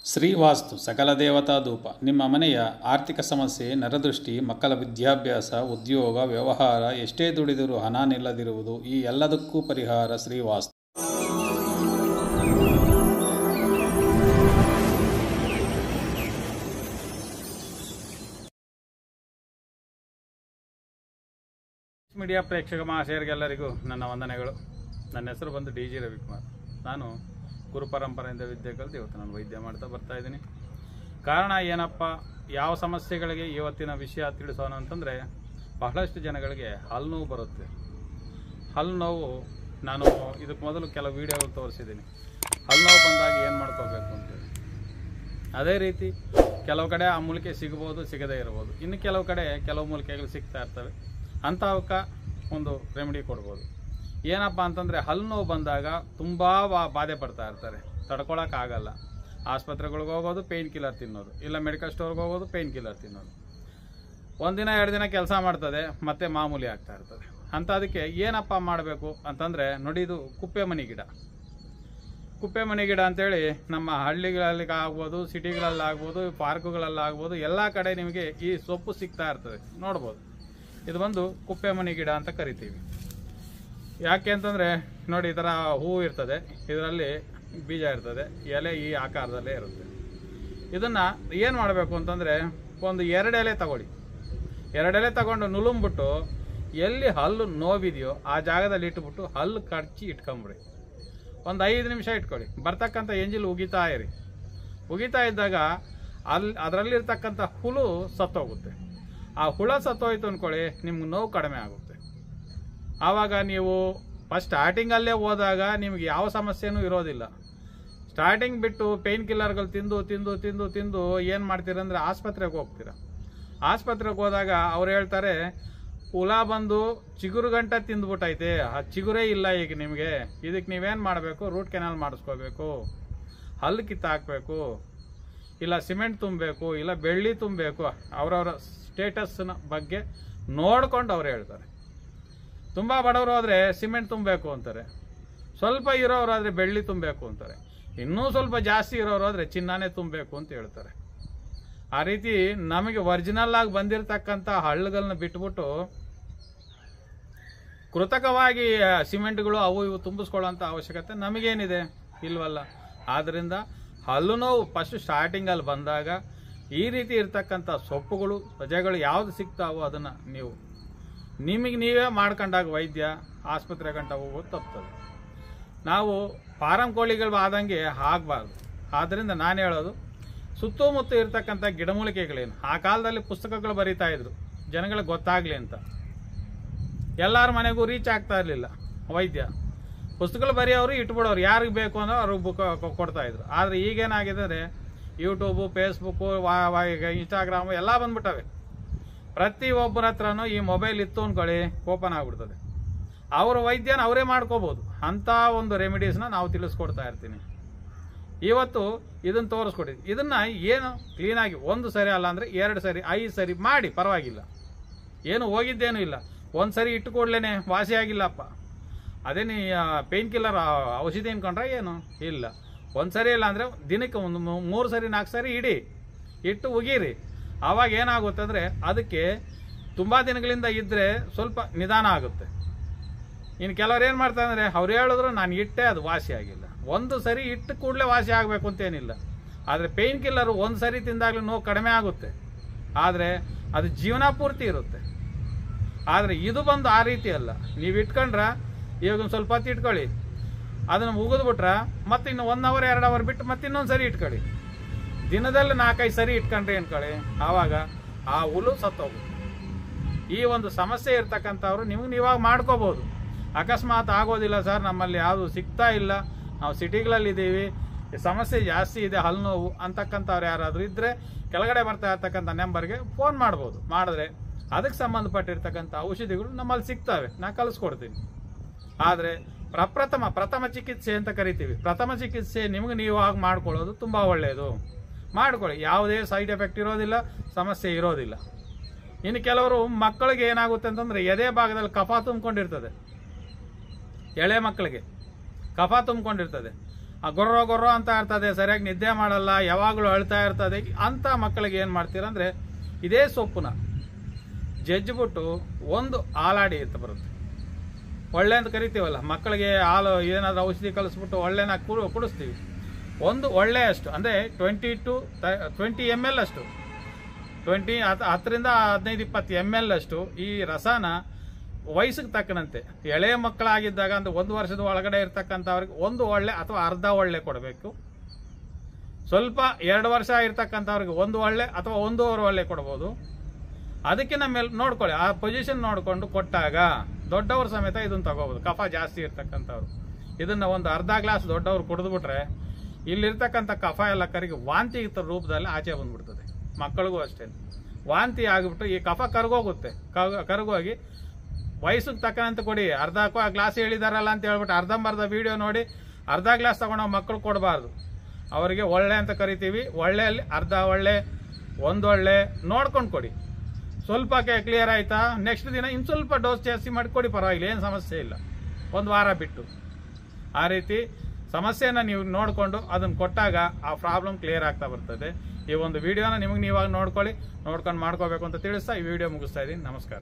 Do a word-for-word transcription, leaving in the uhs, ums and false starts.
ಶ್ರೀವಾಸ್ತು ಸಕಲ ದೇವತಾ ಧೂಪ. ನಿಮ್ಮ ಮನೆಯ ಆರ್ಥಿಕ ಸಮಸ್ಯೆ, ನರದೃಷ್ಟಿ, ಮಕ್ಕಳ ವಿದ್ಯಾಭ್ಯಾಸ, ಉದ್ಯೋಗ, ವ್ಯವಹಾರ, ಎಷ್ಟೇ ದುಡಿದರೂ ಹಣ ನಿಲ್ಲದಿರುವುದು, ಈ ಎಲ್ಲದಕ್ಕೂ ಪರಿಹಾರ ಶ್ರೀವಾಸ್ತು. ಮೀಡಿಯಾ ಪ್ರೇಕ್ಷಕ ಮಹಾಶಯರಿಗೆಲ್ಲರಿಗೂ ನನ್ನ ವಂದನೆಗಳು. ನನ್ನ ಹೆಸರು ಬಂದು ಡಿ ಜಿ ರವಿಕುಮಾರ್. ನಾನು ಗುರು ಪರಂಪರೆಯಿಂದ ವಿದ್ಯೆ ಕಲಿತು ಇವತ್ತು ನಾನು ವೈದ್ಯ ಮಾಡ್ತಾ ಬರ್ತಾ ಇದ್ದೀನಿ. ಕಾರಣ ಏನಪ್ಪ, ಯಾವ ಸಮಸ್ಯೆಗಳಿಗೆ ಇವತ್ತಿನ ವಿಷಯ ತಿಳಿಸೋಣ ಅಂತಂದರೆ, ಬಹಳಷ್ಟು ಜನಗಳಿಗೆ ಹಲ್ಲು ನೋವು ಬರುತ್ತೆ. ಹಲ್ಲು ನೋವು ನಾನು ಇದಕ್ಕೆ ಮೊದಲು ಕೆಲವು ವೀಡಿಯೋಗಳು ತೋರಿಸಿದ್ದೀನಿ. ಹಲ್ಲು ನೋವು ಬಂದಾಗ ಏನು ಮಾಡ್ಕೋಬೇಕು ಅಂತೇಳಿ. ಅದೇ ರೀತಿ ಕೆಲವು ಕಡೆ ಆ ಮೂಲಿಕೆ ಸಿಗ್ಬೋದು, ಸಿಗದೇ ಇರ್ಬೋದು. ಇನ್ನು ಕೆಲವು ಕಡೆ ಕೆಲವು ಮೂಲಿಕೆಗಳು ಸಿಗ್ತಾ ಇರ್ತವೆ. ಅಂಥವಕ್ಕೆ ಒಂದು ರೆಮಿಡಿ ಕೊಡ್ಬೋದು. ಏನಪ್ಪ ಅಂತಂದರೆ, ಹಲ್ಲು ನೋವು ಬಂದಾಗ ತುಂಬ ಬಾಧೆ ಪಡ್ತಾ ಇರ್ತಾರೆ, ತಡ್ಕೊಳಕ್ಕಾಗಲ್ಲ. ಆಸ್ಪತ್ರೆಗಳಿಗೆ ಹೋಗೋದು, ಪೇಯ್ನ್ ಕಿಲ್ಲರ್ ತಿನ್ನೋದು, ಇಲ್ಲ ಮೆಡಿಕಲ್ ಸ್ಟೋರ್ಗೆ ಹೋಗೋದು, ಪೇಯ್ನ್ ಕಿಲ್ಲರ್ ತಿನ್ನೋದು. ಒಂದಿನ ಎರಡು ದಿನ ಕೆಲಸ ಮಾಡ್ತದೆ, ಮತ್ತೆ ಮಾಮೂಲಿ ಆಗ್ತಾ ಇರ್ತದೆ. ಅಂಥದಕ್ಕೆ ಏನಪ್ಪ ಮಾಡಬೇಕು ಅಂತಂದರೆ, ನೋಡಿ, ಇದು ಕುಪ್ಪೆ ಮನಿ ಗಿಡ. ಕುಪ್ಪೆ ಮನಿ ಗಿಡ ಅಂತೇಳಿ ನಮ್ಮ ಹಳ್ಳಿಗಳಲ್ಲಿ ಆಗ್ಬೋದು, ಸಿಟಿಗಳಲ್ಲಾಗ್ಬೋದು, ಪಾರ್ಕುಗಳಲ್ಲಾಗ್ಬೋದು, ಎಲ್ಲ ಕಡೆ ನಿಮಗೆ ಈ ಸೊಪ್ಪು ಸಿಗ್ತಾ ಇರ್ತದೆ, ನೋಡ್ಬೋದು. ಇದು ಬಂದು ಕುಪ್ಪೆ ಮನಿ ಗಿಡ ಅಂತ ಕರಿತೀವಿ. ಯಾಕೆ ಅಂತಂದರೆ, ನೋಡಿ, ಈ ಥರ ಹೂವು ಇರ್ತದೆ, ಇದರಲ್ಲಿ ಬೀಜ ಇರ್ತದೆ, ಎಲೆ ಈ ಆಕಾರದಲ್ಲೇ ಇರುತ್ತೆ. ಇದನ್ನು ಏನು ಮಾಡಬೇಕು ಅಂತಂದರೆ, ಒಂದು ಎರಡು ಎಲೆ ತಗೊಳ್ಳಿ. ಎರಡು ಎಲೆ ತಗೊಂಡು ನುಲುಂಬಿಟ್ಟು ಎಲ್ಲಿ ಹಲ್ಲು ನೋವಿದೆಯೋ ಆ ಜಾಗದಲ್ಲಿ ಇಟ್ಬಿಟ್ಟು ಹಲ್ಲು ಕಡ್ಚಿ ಇಟ್ಕೊಂಬಿಡಿ. ಒಂದು ಐದು ನಿಮಿಷ ಇಟ್ಕೊಳ್ಳಿ. ಬರ್ತಕ್ಕಂಥ ಎಂಜಿಲ್ ಉಗಿತಾ ಇರಿ. ಉಗಿತಾ ಇದ್ದಾಗ ಅಲ್ಲಿ ಅದರಲ್ಲಿರ್ತಕ್ಕಂಥ ಹುಳು ಸತ್ತೋಗುತ್ತೆ. ಆ ಹುಳ ಸತ್ತೋಯ್ತು ಅಂದ್ಕೊಳ್ಳಿ, ನಿಮ್ಗೆ ನೋವು ಕಡಿಮೆ ಆಗುತ್ತೆ. ಆವಾಗ ನೀವು ಫಸ್ಟ್ ಸ್ಟಾರ್ಟಿಂಗಲ್ಲೇ ಹೋದಾಗ ನಿಮ್ಗೆ ಯಾವ ಸಮಸ್ಯೆನೂ ಇರೋದಿಲ್ಲ. ಸ್ಟಾರ್ಟಿಂಗ್ ಬಿಟ್ಟು ಪೇಯ್ನ್ ಕಿಲ್ಲರ್ಗಳು ತಿಂದು ತಿಂದು ತಿಂದು ತಿಂದು ಏನು ಮಾಡ್ತೀರಂದರೆ ಆಸ್ಪತ್ರೆಗೆ ಹೋಗ್ತೀರ. ಆಸ್ಪತ್ರೆಗೆ ಹೋದಾಗ ಅವ್ರು ಹೇಳ್ತಾರೆ, ಹುಳ ಬಂದು ಚಿಗುರು ಗಂಟ ತಿಂದ್ಬಿಟ್ಟೈತೆ, ಆ ಚಿಗುರೇ ಇಲ್ಲ ಈಗ ನಿಮಗೆ. ಇದಕ್ಕೆ ನೀವೇನು ಮಾಡಬೇಕು, ರೂಟ್ ಕೆನಾಲ್ ಮಾಡಿಸ್ಕೋಬೇಕು, ಹಲ್ಲು ಕಿತ್ತಾಕಬೇಕು, ಇಲ್ಲ ಸಿಮೆಂಟ್ ತುಂಬಬೇಕು, ಇಲ್ಲ ಬೆಳ್ಳಿ ತುಂಬಬೇಕು. ಅವರವರ ಸ್ಟೇಟಸ್ನ ಬಗ್ಗೆ ನೋಡ್ಕೊಂಡು ಅವ್ರು ಹೇಳ್ತಾರೆ. ತುಂಬ ಬಡವರು ಆದರೆ ಸಿಮೆಂಟ್ ತುಂಬಬೇಕು ಅಂತಾರೆ, ಸ್ವಲ್ಪ ಇರೋರಾದರೆ ಬೆಳ್ಳಿ ತುಂಬಬೇಕು ಅಂತಾರೆ, ಇನ್ನೂ ಸ್ವಲ್ಪ ಜಾಸ್ತಿ ಇರೋರಾದರೆ ಚಿನ್ನನೇ ತುಂಬಬೇಕು ಅಂತ ಹೇಳ್ತಾರೆ. ಆ ರೀತಿ ನಮಗೆ ಒರಿಜಿನಲ್ ಆಗಿ ಬಂದಿರತಕ್ಕಂಥ ಹಳ್ಳುಗಳನ್ನ ಬಿಟ್ಬಿಟ್ಟು ಕೃತಕವಾಗಿ ಸಿಮೆಂಟ್ಗಳು ಅವು ಇವು ತುಂಬಿಸ್ಕೊಳ್ಳೋಂಥ ಅವಶ್ಯಕತೆ ನಮಗೇನಿದೆ, ಇಲ್ವಲ್ಲ. ಆದ್ದರಿಂದ ಹಲ್ಲು ನೋವು ಫಸ್ಟ್ ಸ್ಟಾರ್ಟಿಂಗಲ್ಲಿ ಬಂದಾಗ ಈ ರೀತಿ ಇರ್ತಕ್ಕಂಥ ಸೊಪ್ಪುಗಳು, ಸಜೆಗಳು ಯಾವುದು ಸಿಗ್ತಾವೋ ಅದನ್ನು ನೀವು ನಿಮಗೆ ನೀವೇ ಮಾಡ್ಕೊಂಡಾಗ ವೈದ್ಯ ಆಸ್ಪತ್ರೆ ಗಂಟ ಹೋಗೋದು ತಪ್ತದೆ. ನಾವು ಫಾರಂ ಕೋಳಿಗಳು ಆದಂಗೆ ಆಗಬಾರ್ದು. ಆದ್ದರಿಂದ ನಾನು ಹೇಳೋದು, ಸುತ್ತಮುತ್ತ ಇರ್ತಕ್ಕಂಥ ಗಿಡಮೂಲಿಕೆಗಳೇನು, ಆ ಕಾಲದಲ್ಲಿ ಪುಸ್ತಕಗಳು ಬರೀತಾ ಇದ್ರು ಜನಗಳಿಗೆ ಗೊತ್ತಾಗಲಿ ಅಂತ. ಎಲ್ಲರ ಮನೆಗೂ ರೀಚ್ ಆಗ್ತಾ ಇರಲಿಲ್ಲ ವೈದ್ಯ. ಪುಸ್ತಕಗಳು ಬರೆಯೋರು ಇಟ್ಬಿಡೋರು, ಯಾರಿಗೆ ಬೇಕು ಅನ್ನೋ ಅವ್ರಿಗೆ ಬುಕ್ ಕೊಡ್ತಾ ಇದ್ರು. ಆದರೆ ಈಗೇನಾಗಿದೆ, ಯೂಟ್ಯೂಬು, ಫೇಸ್ಬುಕ್ಕು, ಇನ್ಸ್ಟಾಗ್ರಾಮು ಎಲ್ಲ ಬಂದ್ಬಿಟ್ಟವೆ. ಪ್ರತಿಯೊಬ್ಬರ ಹತ್ರನೂ ಈ ಮೊಬೈಲ್ ಇತ್ತು ಅಂದ್ಕೊಳ್ಳಿ, ಓಪನ್ ಆಗಿಬಿಡ್ತದೆ. ಅವರ ವೈದ್ಯನ ಅವರೇ ಮಾಡ್ಕೋಬೋದು. ಅಂಥ ಒಂದು ರೆಮಿಡೀಸ್ನ ನಾವು ತಿಳಿಸ್ಕೊಡ್ತಾ ಇರ್ತೀನಿ. ಇವತ್ತು ಇದನ್ನು ತೋರಿಸ್ಕೊಡಿ. ಇದನ್ನು ಏನು ಕ್ಲೀನಾಗಿ ಒಂದು ಸರಿ ಅಲ್ಲ ಅಂದರೆ ಎರಡು ಸರಿ ಐದು ಸರಿ ಮಾಡಿ, ಪರವಾಗಿಲ್ಲ, ಏನು ಹೋಗಿದ್ದೇನೂ ಇಲ್ಲ. ಒಂದು ಸರಿ ಇಟ್ಟು ಕೂಡಲೇ ವಾಸಿಯಾಗಿಲ್ಲಪ್ಪ, ಅದೇ ನೀ ಪೇಯ್ನ್ ಕಿಲ್ಲರ್ ಔಷಧಿ ಅನ್ಕೊಂಡ್ರೆ ಏನು ಇಲ್ಲ. ಒಂದು ಸರಿ ಇಲ್ಲ ಅಂದರೆ ದಿನಕ್ಕೆ ಒಂದು ಮೂರು ಸರಿ ನಾಲ್ಕು ಸರಿ ಇಡಿ, ಇಟ್ಟು ಉಗೀರಿ. ಆವಾಗ ಏನಾಗುತ್ತೆ ಅಂದರೆ, ಅದಕ್ಕೆ ತುಂಬ ದಿನಗಳಿಂದ ಇದ್ದರೆ ಸ್ವಲ್ಪ ನಿಧಾನ ಆಗುತ್ತೆ. ಇನ್ನು ಕೆಲವ್ರು ಏನು ಮಾಡ್ತಾರೆ ಅಂದರೆ, ಅವ್ರು ಹೇಳಿದ್ರು ನಾನು ಇಟ್ಟೆ, ಅದು ವಾಸಿ ಆಗಿಲ್ಲ. ಒಂದು ಸರಿ ಇಟ್ಟು ಕೂಡಲೇ ವಾಸಿ ಆಗಬೇಕು ಅಂತೇನಿಲ್ಲ. ಆದರೆ ಪೇಯ್ನ್ ಕಿಲ್ಲರು ಒಂದು ಸರಿ ತಿಂದಾಗಲೂ ನೋವು ಕಡಿಮೆ ಆಗುತ್ತೆ, ಆದರೆ ಅದು ಜೀವನ ಪೂರ್ತಿ ಇರುತ್ತೆ. ಆದರೆ ಇದು ಬಂದು ಆ ರೀತಿ ಅಲ್ಲ. ನೀವು ಇಟ್ಕೊಂಡ್ರೆ ಇವಾಗ ಒಂದು ಸ್ವಲ್ಪ ಹೊತ್ತು ಇಟ್ಕೊಳ್ಳಿ, ಅದನ್ನು ಮುಗಿದ್ಬಿಟ್ರೆ ಮತ್ತೆ ಇನ್ನು ಒನ್ ಅವರ್ ಎರಡು ಅವರ್ ಬಿಟ್ಟು ಮತ್ತೆ ಇನ್ನೊಂದು ಸರಿ ಇಟ್ಕೊಳ್ಳಿ. ದಿನದಲ್ಲಿ ನಾಲ್ಕೈದು ಸರಿ ಇಟ್ಕೊಂಡ್ರಿ ಅನ್ಕೊಳ್ಳಿ, ಆವಾಗ ಆ ಹುಳು ಸತ್ತೋಗುತ್ತೆ. ಈ ಒಂದು ಸಮಸ್ಯೆ ಇರ್ತಕ್ಕಂಥವ್ರು ನಿಮಗೆ ನೀವಾಗ ಮಾಡ್ಕೋಬೋದು. ಅಕಸ್ಮಾತ್ ಆಗೋದಿಲ್ಲ ಸರ್, ನಮ್ಮಲ್ಲಿ ಯಾವುದು ಸಿಗ್ತಾ ಇಲ್ಲ, ನಾವು ಸಿಟಿಗಳಲ್ಲಿದ್ದೀವಿ, ಸಮಸ್ಯೆ ಜಾಸ್ತಿ ಇದೆ ಹಲ್ಲು ನೋವು ಅಂತಕ್ಕಂಥವ್ರು ಯಾರಾದರೂ ಇದ್ದರೆ ಕೆಳಗಡೆ ಬರ್ತಾ ಇರ್ತಕ್ಕಂಥ ನಂಬರ್ಗೆ ಫೋನ್ ಮಾಡ್ಬೋದು. ಮಾಡಿದ್ರೆ ಅದಕ್ಕೆ ಸಂಬಂಧಪಟ್ಟಿರ್ತಕ್ಕಂಥ ಔಷಧಿಗಳು ನಮ್ಮಲ್ಲಿ ಸಿಗ್ತವೆ, ನಾನು ಕಲಿಸ್ಕೊಡ್ತೀನಿ. ಆದರೆ ಪ್ರಪ್ರಥಮ ಪ್ರಥಮ ಚಿಕಿತ್ಸೆ ಅಂತ ಕರಿತೀವಿ. ಪ್ರಥಮ ಚಿಕಿತ್ಸೆ ನಿಮಗೆ ನೀವು ಆಗ ಮಾಡ್ಕೊಳ್ಳೋದು ತುಂಬ ಒಳ್ಳೆಯದು. ಮಾಡ್ಕೊಳ್ಳಿ, ಯಾವುದೇ ಸೈಡ್ ಎಫೆಕ್ಟ್ ಇರೋದಿಲ್ಲ, ಸಮಸ್ಯೆ ಇರೋದಿಲ್ಲ. ಇನ್ನು ಕೆಲವರು ಮಕ್ಕಳಿಗೆ ಏನಾಗುತ್ತೆ ಅಂತಂದರೆ, ಎದೆ ಭಾಗದಲ್ಲಿ ಕಫ ತುಂಬಿಕೊಂಡಿರ್ತದೆ. ಎಳೆ ಮಕ್ಕಳಿಗೆ ಕಫ ತುಂಬಿಕೊಂಡಿರ್ತದೆ. ಆ ಗೊರ್ರೋ ಗೊರ್ರೋ ಅಂತ ಇರ್ತದೆ, ಸರಿಯಾಗಿ ನಿದ್ದೆ ಮಾಡಲ್ಲ, ಯಾವಾಗಲೂ ಅಳ್ತಾ ಇರ್ತದೆ. ಅಂತ ಮಕ್ಕಳಿಗೆ ಏನು ಮಾಡ್ತೀರಂದ್ರೆ ಇದೇ ಸೊಪ್ಪನ್ನ ಜಜ್ಜಿಬಿಟ್ಟು ಒಂದು ಹಾಲಾಡಿ ಅಂತ ಬರುತ್ತೆ, ಒಳ್ಳೆ ಅಂತ ಕರಿತೀವಲ್ಲ ಮಕ್ಕಳಿಗೆ, ಹಾಲು ಏನಾದರೂ ಔಷಧಿ ಕಲಿಸ್ಬಿಟ್ಟು ಒಳ್ಳೆನ ಕುಡಿಸ್ತೀವಿ. ಒಂದು ಒಳ್ಳೆ ಅಷ್ಟು ಅಂದರೆ twenty two twenty M L ಅಷ್ಟು, ಟ್ವೆಂಟಿ ಹತ್ತರಿಂದ ಹದಿನೈದು ಇಪ್ಪತ್ತು ಎಮ್ ಎಲ್ ಅಷ್ಟು ಈ ರಸನ ವಯಸ್ಸಿಗೆ ತಕ್ಕನಂತೆ ಎಳೆಯ ಮಕ್ಕಳಾಗಿದ್ದಾಗ ಅಂದ್ರೆ ಒಂದು ವರ್ಷದ ಒಳಗಡೆ ಇರ್ತಕ್ಕಂಥವ್ರಿಗೆ ಒಂದು ಒಳ್ಳೆ ಅಥವಾ ಅರ್ಧ ಒಳ್ಳೆ ಕೊಡಬೇಕು. ಸ್ವಲ್ಪ ಎರಡು ವರ್ಷ ಇರ್ತಕ್ಕಂಥವ್ರಿಗೆ ಒಂದು ಒಳ್ಳೆ ಅಥವಾ ಒಂದೂವರೆ ಒಳ್ಳೆ ಕೊಡ್ಬೋದು. ಅದಕ್ಕಿಂತ ಮೇಲೆ ನೋಡ್ಕೊಳ್ಳಿ, ಆ ಪೊಸಿಷನ್ ನೋಡಿಕೊಂಡು ಕೊಟ್ಟಾಗ ದೊಡ್ಡವ್ರ ಸಮೇತ ಇದನ್ನು ತಗೋಬೋದು. ಕಫ ಜಾಸ್ತಿ ಇರ್ತಕ್ಕಂಥವ್ರು ಇದನ್ನ ಒಂದು ಅರ್ಧ ಗ್ಲಾಸ್ ದೊಡ್ಡವ್ರು ಕುಡಿದ್ಬಿಟ್ರೆ ಇಲ್ಲಿರ್ತಕ್ಕಂಥ ಕಫ ಎಲ್ಲ ಕರಿಗೆ ವಾಂತಿ ರೂಪದಲ್ಲಿ ಆಚೆ ಬಂದ್ಬಿಡ್ತದೆ. ಮಕ್ಕಳಿಗೂ ಅಷ್ಟೇ ವಾಂತಿ ಆಗಿಬಿಟ್ಟು ಈ ಕಫ ಕರಗೋಗುತ್ತೆ, ಕರಗೋಗಿ ವಯಸ್ಸಿಗೆ ತಕ್ಕನಂತ ಕೊಡಿ. ಅರ್ಧ ಗ್ಲಾಸ್ ಹೇಳಿದಾರಲ್ಲ ಅಂತ ಹೇಳ್ಬಿಟ್ಟು ಅರ್ಧಂಬರ್ಧ ವಿಡಿಯೋ ನೋಡಿ ಅರ್ಧ ಗ್ಲಾಸ್ ತಗೊಂಡು ಮಕ್ಕಳು ಕೊಡಬಾರ್ದು. ಅವರಿಗೆ ಒಳ್ಳೆ ಅಂತ ಕರಿತೀವಿ, ಒಳ್ಳೆಯಲ್ಲಿ ಅರ್ಧ ಒಳ್ಳೆ ಒಂದೊಳ್ಳೆ ನೋಡ್ಕೊಂಡು ಕೊಡಿ. ಸ್ವಲ್ಪ ಕ್ಲಿಯರ್ ಆಯ್ತಾ, ನೆಕ್ಸ್ಟ್ ದಿನ ಇನ್ನು ಸ್ವಲ್ಪ ಡೋಸ್ ಜಾಸ್ತಿ ಮಾಡಿ ಕೊಡಿ, ಪರವಾಗಿಲ್ಲ, ಏನು ಸಮಸ್ಯೆ ಇಲ್ಲ, ಒಂದು ವಾರ ಬಿಟ್ಟು. ಆ ರೀತಿ ಸಮಸ್ಯೆನ ನೀವು ನೋಡಿಕೊಂಡು ಅದನ್ನು ಕೊಟ್ಟಾಗ ಆ ಪ್ರಾಬ್ಲಮ್ ಕ್ಲಿಯರ್ ಆಗ್ತಾ ಬರ್ತದೆ. ಈ ಒಂದು ವಿಡಿಯೋನ ನಿಮಗೆ ನೀವಾಗ ನೋಡ್ಕೊಳ್ಳಿ, ನೋಡ್ಕೊಂಡು ಮಾಡ್ಕೋಬೇಕು ಅಂತ ತಿಳಿಸ್ತಾ ಈ ವಿಡಿಯೋ ಮುಗಿಸ್ತಾ ಇದ್ದೀನಿ. ನಮಸ್ಕಾರ.